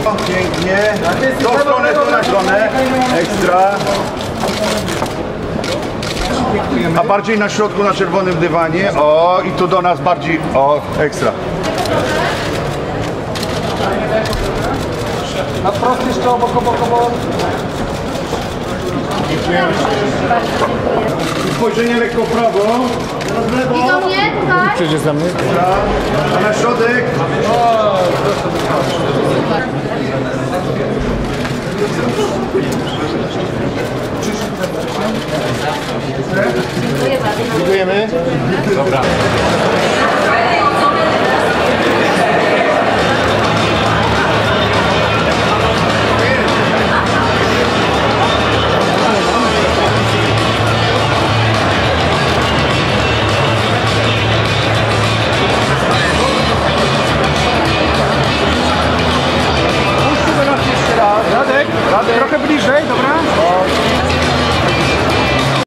Pięknie. Tą stronę, tu na stronę. Ekstra. A bardziej na środku, na czerwonym dywanie. O, i tu do nas bardziej. O, ekstra. Na wprost jeszcze obok. Spojrzenie lekko w prawo. I do mnie, tak? Przejdziesz za mnie? A na środek. Dziękuję bardzo. Dziękujemy. Dobra. Radek, trochę bliżej, dobra?